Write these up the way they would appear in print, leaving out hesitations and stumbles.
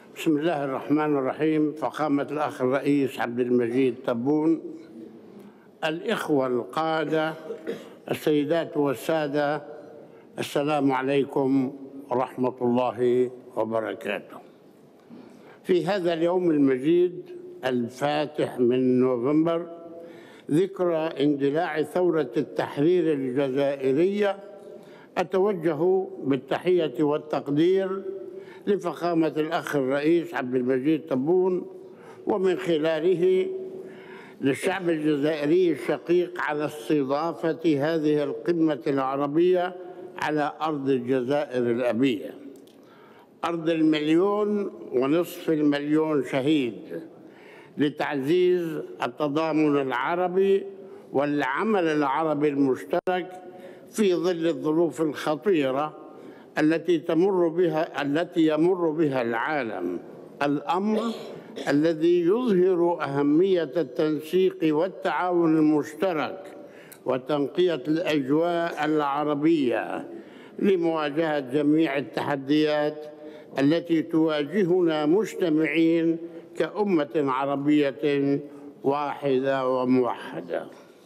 بسم الله الرحمن الرحيم. فخامة الأخ الرئيس عبد المجيد تبون، الإخوة القادة، السيدات والسادة، السلام عليكم ورحمة الله وبركاته. في هذا اليوم المجيد الفاتح من نوفمبر، ذكرى اندلاع ثورة التحرير الجزائرية، أتوجه بالتحية والتقدير لفخامة الأخ الرئيس عبد المجيد تبون، ومن خلاله للشعب الجزائري الشقيق، على استضافة هذه القمة العربية على أرض الجزائر الأبية، أرض 1.5 مليون شهيد، لتعزيز التضامن العربي والعمل العربي المشترك في ظل الظروف الخطيرة التي يمر بها العالم، الأمر الذي يظهر أهمية التنسيق والتعاون المشترك وتنقية الأجواء العربية لمواجهة جميع التحديات التي تواجهنا مجتمعين كأمة عربية واحدة وموحدة.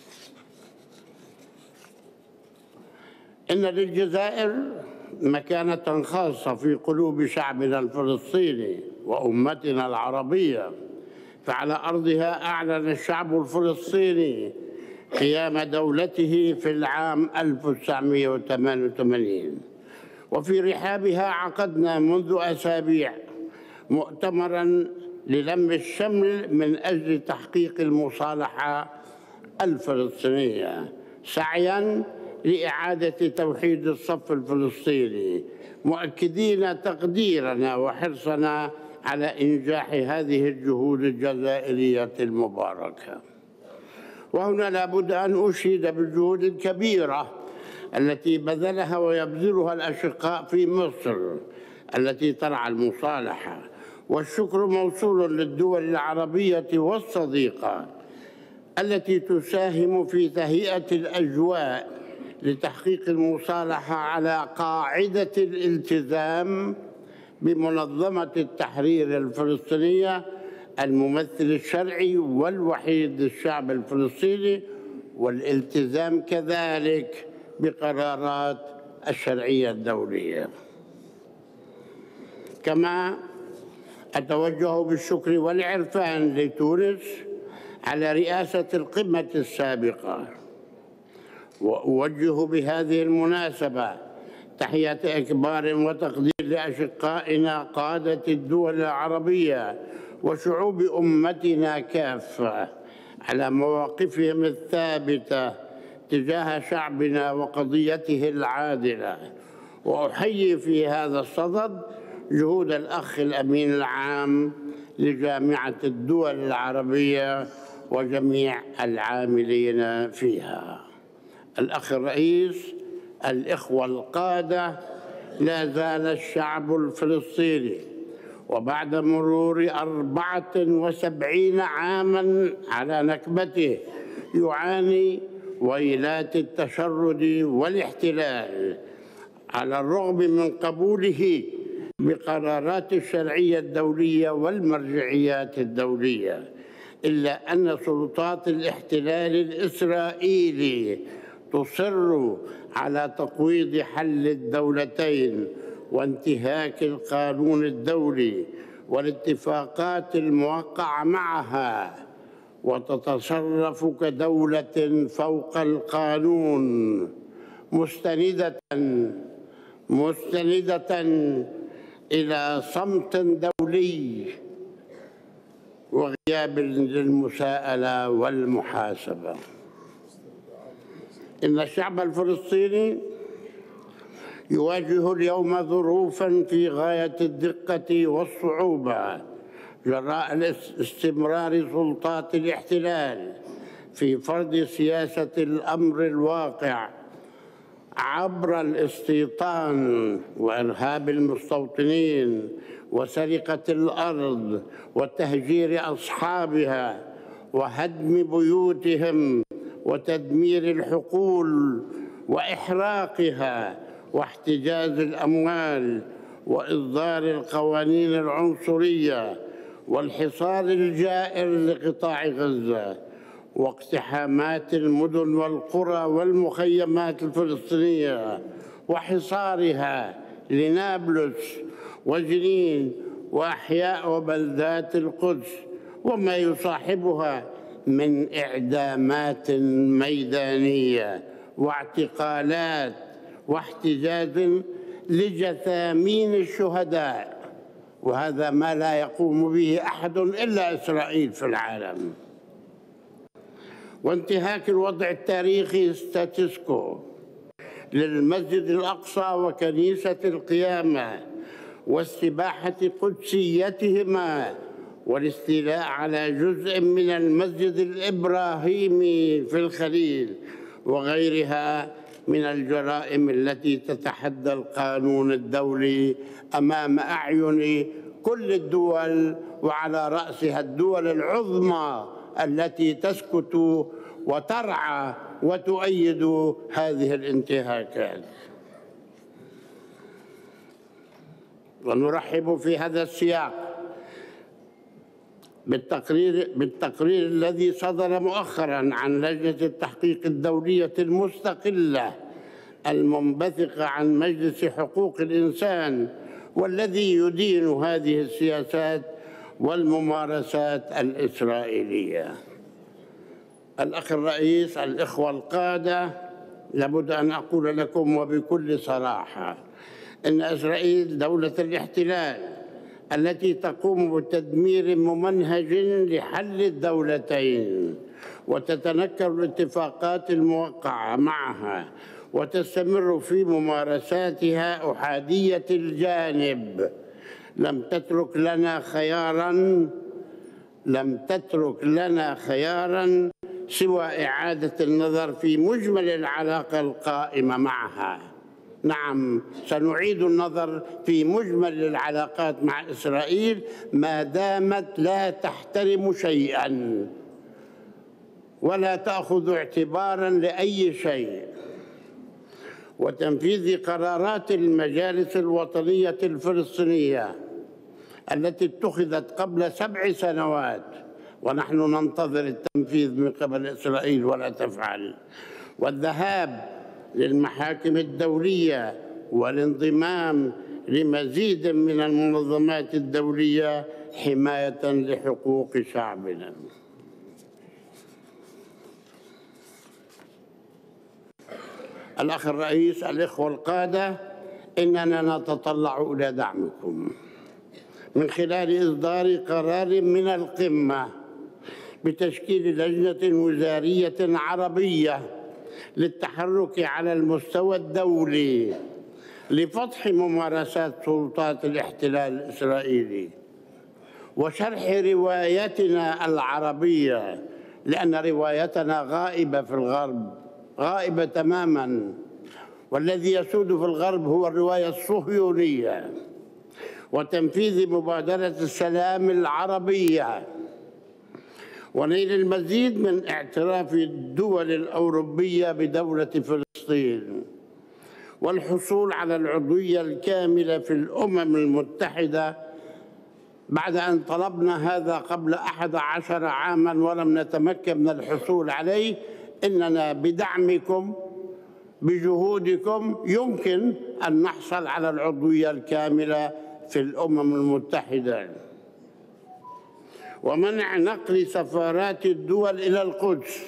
إن للجزائر مكانة خاصة في قلوب شعبنا الفلسطيني وأمتنا العربية، فعلى أرضها أعلن الشعب الفلسطيني قيام دولته في العام 1988، وفي رحابها عقدنا منذ أسابيع مؤتمراً للم الشمل من أجل تحقيق المصالحة الفلسطينية، سعياً لإعادة توحيد الصف الفلسطيني، مؤكدين تقديرنا وحرصنا على إنجاح هذه الجهود الجزائرية المباركة. وهنا لابد أن أشيد بالجهود الكبيرة التي بذلها ويبذلها الأشقاء في مصر التي ترعى المصالحة، والشكر موصول للدول العربية والصديقة التي تساهم في تهيئة الأجواء لتحقيق المصالحة على قاعدة الالتزام بمنظمة التحرير الفلسطينية، الممثل الشرعي والوحيد للشعب الفلسطيني، والالتزام كذلك بقرارات الشرعية الدولية. كما أتوجه بالشكر والعرفان لتونس على رئاسة القمة السابقة، وأوجه بهذه المناسبة تحية إكبار وتقدير لأشقائنا قادة الدول العربية وشعوب أمتنا كافة على مواقفهم الثابتة تجاه شعبنا وقضيته العادلة. وأحيي في هذا الصدد جهود الأخ الأمين العام لجامعة الدول العربية وجميع العاملين فيها. الأخ الرئيس، الإخوة القادة، لا زال الشعب الفلسطيني وبعد مرور 74 عاماً على نكبته يعاني ويلات التشرد والاحتلال، على الرغم من قبوله بقرارات الشرعية الدولية والمرجعيات الدولية، إلا أن سلطات الاحتلال الإسرائيلي تصر على تقويض حل الدولتين وانتهاك القانون الدولي والاتفاقات الموقعة معها، وتتصرف كدولة فوق القانون، مستندة إلى صمت دولي وغياب للمساءلة والمحاسبة. إن الشعب الفلسطيني يواجه اليوم ظروفاً في غاية الدقة والصعوبة جراء استمرار سلطات الاحتلال في فرض سياسة الأمر الواقع عبر الاستيطان وإرهاب المستوطنين وسرقة الأرض وتهجير أصحابها وهدم بيوتهم وتدمير الحقول وإحراقها واحتجاز الأموال وإصدار القوانين العنصرية والحصار الجائر لقطاع غزة واقتحامات المدن والقرى والمخيمات الفلسطينية وحصارها لنابلس وجنين وأحياء وبلدات القدس وما يصاحبها من إعدامات ميدانية واعتقالات واحتجاز لجثامين الشهداء، وهذا ما لا يقوم به أحد إلا إسرائيل في العالم. وانتهاك الوضع التاريخي ستاتسكو للمسجد الأقصى وكنيسة القيامة واستباحة قدسيتهما والاستيلاء على جزء من المسجد الإبراهيمي في الخليل وغيرها من الجرائم التي تتحدى القانون الدولي أمام أعين كل الدول، وعلى رأسها الدول العظمى التي تسكت وترعى وتؤيد هذه الانتهاكات. ونرحب في هذا السياق بالتقرير الذي صدر مؤخراً عن لجنة التحقيق الدولية المستقلة المنبثقة عن مجلس حقوق الإنسان، والذي يدين هذه السياسات والممارسات الإسرائيلية. الأخ الرئيس، الإخوة القادة، لابد أن أقول لكم وبكل صراحة إن إسرائيل دولة الاحتلال التي تقوم بتدمير ممنهج لحل الدولتين وتتنكر الاتفاقات الموقعة معها وتستمر في ممارساتها أحادية الجانب لم تترك لنا خياراً سوى إعادة النظر في مجمل العلاقة القائمة معها. نعم، سنعيد النظر في مجمل العلاقات مع إسرائيل ما دامت لا تحترم شيئاً ولا تأخذ اعتباراً لأي شيء، وتنفيذ قرارات المجالس الوطنية الفلسطينية التي اتخذت قبل 7 سنوات ونحن ننتظر التنفيذ من قبل إسرائيل ولا تفعل، والذهاب للمحاكم الدولية والانضمام لمزيد من المنظمات الدولية حماية لحقوق شعبنا. الأخ الرئيس، الإخوة القادة، إننا نتطلع إلى دعمكم من خلال إصدار قرار من القمة بتشكيل لجنة وزارية عربية للتحرك على المستوى الدولي لفتح ممارسات سلطات الاحتلال الإسرائيلي وشرح روايتنا العربية، لأن روايتنا غائبة في الغرب، غائبة تماماً، والذي يسود في الغرب هو الرواية الصهيونية، وتنفيذ مبادرة السلام العربية، ونيل المزيد من اعتراف الدول الأوروبية بدولة فلسطين، والحصول على العضوية الكاملة في الأمم المتحدة بعد أن طلبنا هذا قبل 11 عاماً ولم نتمكن من الحصول عليه. إننا بدعمكم بجهودكم يمكن أن نحصل على العضوية الكاملة في الأمم المتحدة، ومنع نقل سفارات الدول إلى القدس،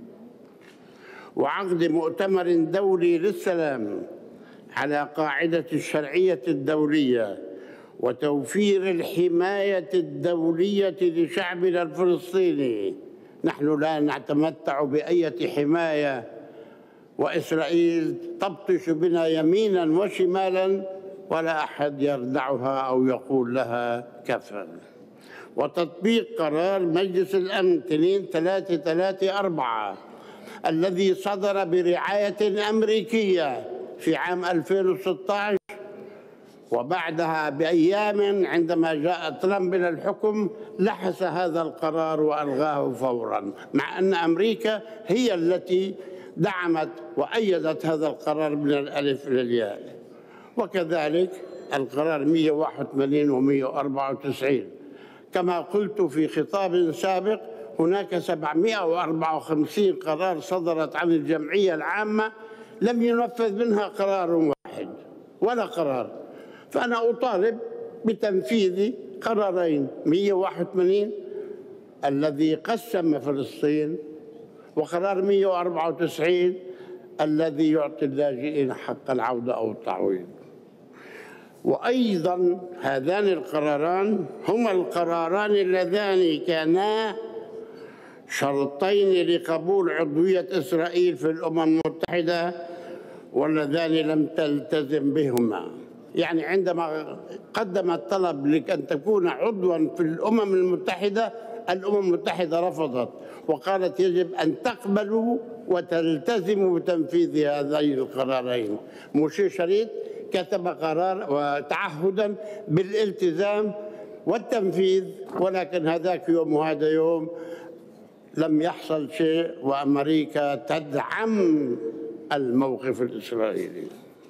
وعقد مؤتمر دولي للسلام على قاعدة الشرعية الدولية، وتوفير الحماية الدولية لشعبنا الفلسطيني. نحن لا نتمتع بأي حماية، وإسرائيل تبطش بنا يمينا وشمالا ولا أحد يردعها أو يقول لها كفى. وتطبيق قرار مجلس الأمن 2334 الذي صدر برعاية أمريكية في عام 2016، وبعدها بأيام عندما جاء ترامب إلى الحكم لحس هذا القرار وألغاه فوراً، مع أن أمريكا هي التي دعمت وأيدت هذا القرار من الألف إلى الياء. وكذلك القرار 181 و 194. كما قلت في خطاب سابق، هناك 754 قرار صدرت عن الجمعية العامة لم ينفذ منها قرار واحد ولا قرار. فأنا أطالب بتنفيذ قرارين: 181 الذي قسم فلسطين، وقرار 194 الذي يعطي اللاجئين حق العودة أو التعويض. وأيضا هذان القراران هما القراران اللذان كانا شرطين لقبول عضوية إسرائيل في الأمم المتحدة، واللذان لم تلتزم بهما. يعني عندما قدمت طلب لأن تكون عضوا في الأمم المتحدة، الأمم المتحدة رفضت وقالت يجب أن تقبلوا وتلتزموا بتنفيذ هذين القرارين. موشي شريط كتب قرار وتعهدا بالالتزام والتنفيذ، ولكن هذاك يوم وهذا يوم لم يحصل شيء، وأمريكا تدعم الموقف الإسرائيلي.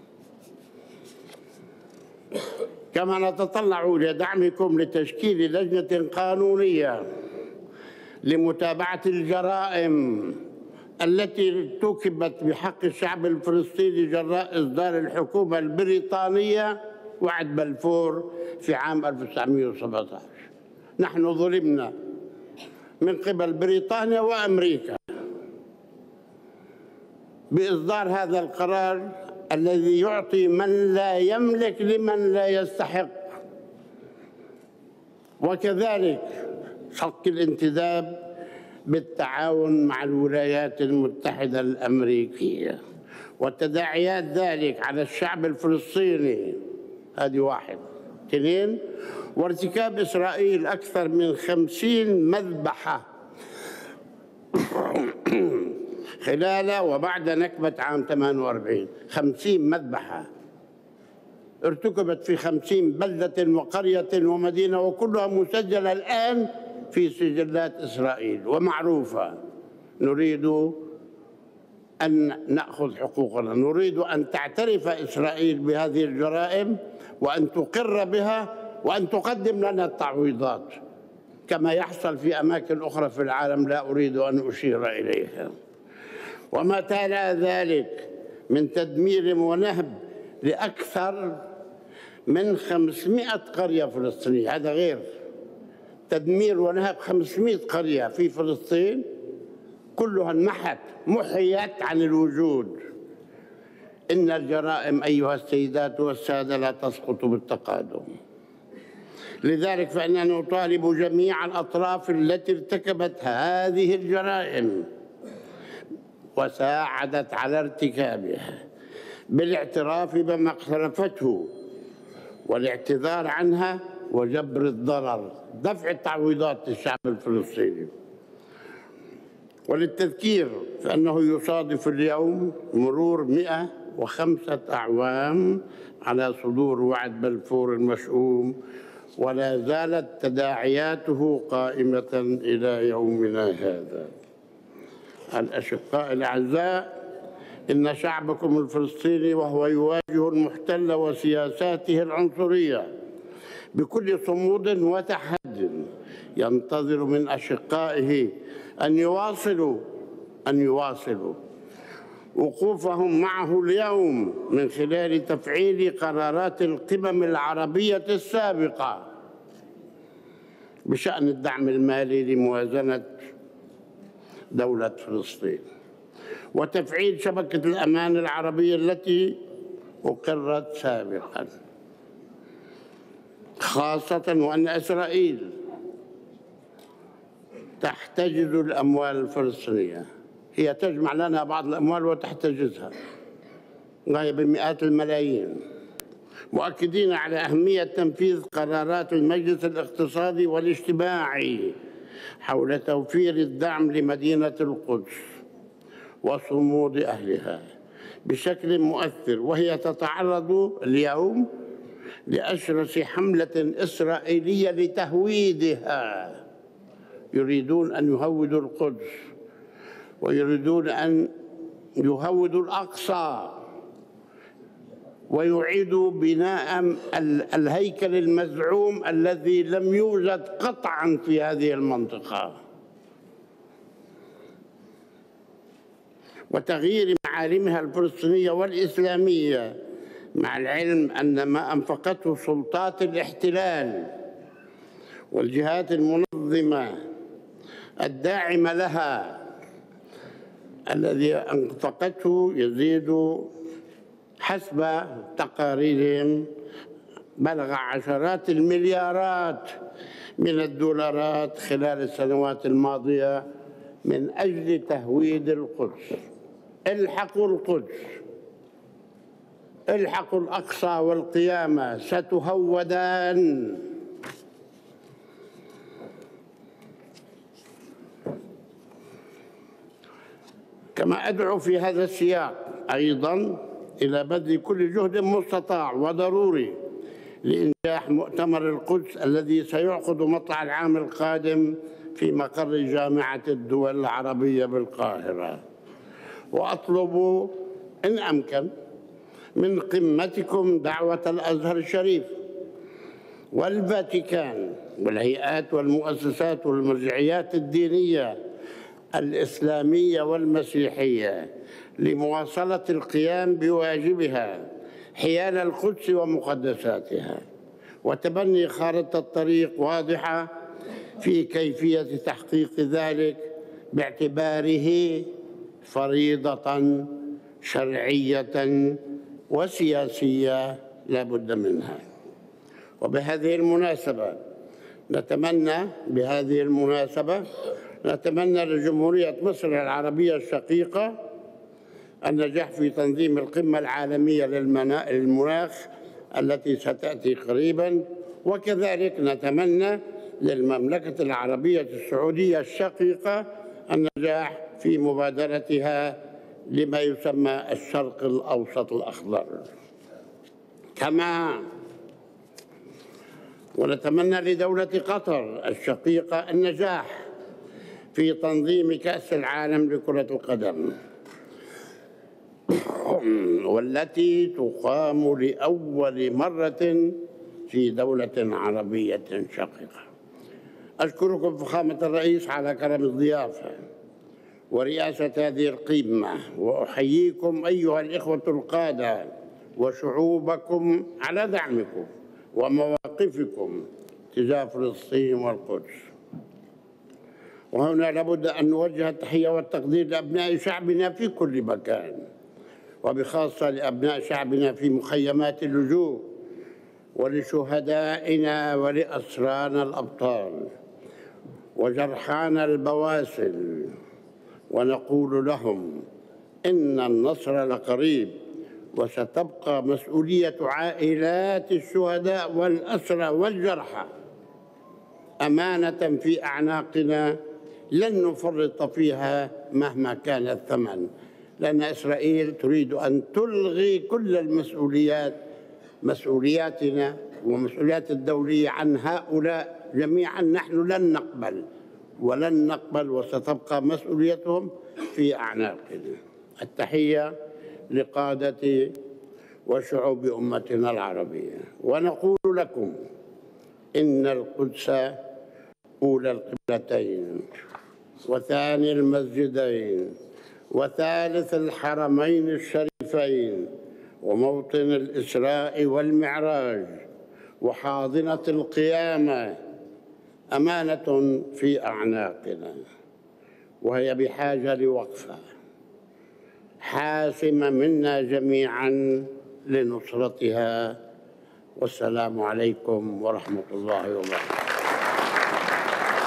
كما نتطلع لدعمكم لتشكيل لجنة قانونية لمتابعة الجرائم التي ارتكبت بحق الشعب الفلسطيني جراء إصدار الحكومة البريطانية وعد بلفور في عام 1917. نحن ظلمنا من قبل بريطانيا وأمريكا بإصدار هذا القرار الذي يعطي من لا يملك لمن لا يستحق، وكذلك حق الانتداب بالتعاون مع الولايات المتحدة الأمريكية، وتداعيات ذلك على الشعب الفلسطيني. هذه واحد. اثنين، وارتكاب إسرائيل أكثر من 50 مذبحة خلال وبعد نكبة عام 48. 50 مذبحة ارتكبت في 50 بلدة وقرية ومدينة، وكلها مسجلة الآن في سجلات إسرائيل ومعروفة. نريد أن نأخذ حقوقنا، نريد أن تعترف إسرائيل بهذه الجرائم وأن تقر بها وأن تقدم لنا التعويضات كما يحصل في أماكن أخرى في العالم لا أريد أن أشير إليها. وما تلا ذلك من تدمير ونهب لأكثر من 500 قرية فلسطينية، هذا غير تدمير ونهب 500 قرية في فلسطين كلها محيت عن الوجود. إن الجرائم أيها السيدات والسادة لا تسقط بالتقادم. لذلك فإننا نطالب جميع الأطراف التي ارتكبت هذه الجرائم وساعدت على ارتكابها بالاعتراف بما اقترفته والاعتذار عنها وجبر الضرر، دفع التعويضات للشعب الفلسطيني. وللتذكير فإنه يصادف اليوم مرور 105 أعوام على صدور وعد بلفور المشؤوم، ولا زالت تداعياته قائمة إلى يومنا هذا. الأشقاء الأعزاء، إن شعبكم الفلسطيني وهو يواجه المحتل وسياساته العنصرية بكل صمود وتحدي ينتظر من أشقائه أن يواصلوا وقوفهم معه اليوم من خلال تفعيل قرارات القمم العربية السابقة بشأن الدعم المالي لموازنة دولة فلسطين، وتفعيل شبكة الأمان العربية التي أقرت سابقا، خاصة وأن إسرائيل تحتجز الأموال الفلسطينية. هي تجمع لنا بعض الأموال وتحتجزها وهي بمئات الملايين، مؤكدين على أهمية تنفيذ قرارات المجلس الاقتصادي والاجتماعي حول توفير الدعم لمدينة القدس وصمود أهلها بشكل مؤثر، وهي تتعرض اليوم لأشرس حملة إسرائيلية لتهويدها. يريدون أن يهودوا القدس ويريدون أن يهودوا الأقصى ويعيد بناء الهيكل المزعوم الذي لم يوجد قطعا في هذه المنطقة، وتغيير معالمها الفلسطينية والإسلامية، مع العلم أن ما أنفقته سلطات الاحتلال والجهات المنظمة الداعمة لها الذي أنفقته يزيد حسب تقاريرهم بلغ عشرات المليارات من الدولارات خلال السنوات الماضية من أجل تهويد القدس. الحقوا القدس، الحقوا الأقصى والقيامة، ستهودان. كما أدعو في هذا السياق أيضاً إلى بذل كل جهد مستطاع وضروري لإنجاح مؤتمر القدس الذي سيعقد مطلع العام القادم في مقر جامعة الدول العربية بالقاهرة. وأطلب إن أمكن من قمتكم دعوة الأزهر الشريف والفاتيكان والهيئات والمؤسسات والمرجعيات الدينية الإسلامية والمسيحية لمواصلة القيام بواجبها حيال القدس ومقدساتها، وتبني خارطة طريق واضحة في كيفية تحقيق ذلك باعتباره فريضة شرعية وسياسية لا بد منها. وبهذه المناسبة نتمنى لجمهورية مصر العربية الشقيقة النجاح في تنظيم القمة العالمية للمناخ التي ستأتي قريباً، وكذلك نتمنى للمملكة العربية السعودية الشقيقة النجاح في مبادرتها لما يسمى الشرق الأوسط الأخضر. كما ونتمنى لدولة قطر الشقيقة النجاح في تنظيم كأس العالم لكرة القدم والتي تقام لأول مرة في دولة عربية شقيقة. أشكركم فخامة الرئيس على كرم الضيافة ورئاسة هذه القمة، وأحييكم أيها الإخوة القادة وشعوبكم على دعمكم ومواقفكم تجاه فلسطين والقدس. وهنا لابد أن نوجه التحية والتقدير لأبناء شعبنا في كل مكان، وبخاصة لأبناء شعبنا في مخيمات اللجوء، ولشهدائنا ولأسرانا الأبطال وجرحانا البواسل، ونقول لهم إن النصر لقريب، وستبقى مسؤولية عائلات الشهداء والأسرى والجرحى أمانة في أعناقنا لن نفرط فيها مهما كان الثمن، لأن إسرائيل تريد أن تلغي كل المسؤوليات، مسؤولياتنا ومسؤوليات الدولية عن هؤلاء جميعا. نحن لن نقبل وستبقى مسؤوليتهم في أعناقنا. التحية لقادة وشعوب أمتنا العربية، ونقول لكم إن القدس أولى القبلتين وثاني المسجدين وثالث الحرمين الشريفين وموطن الإسراء والمعراج وحاضنة القيامة أمانة في أعناقنا، وهي بحاجة لوقفة حاسمة منا جميعا لنصرتها. والسلام عليكم ورحمة الله وبركاته.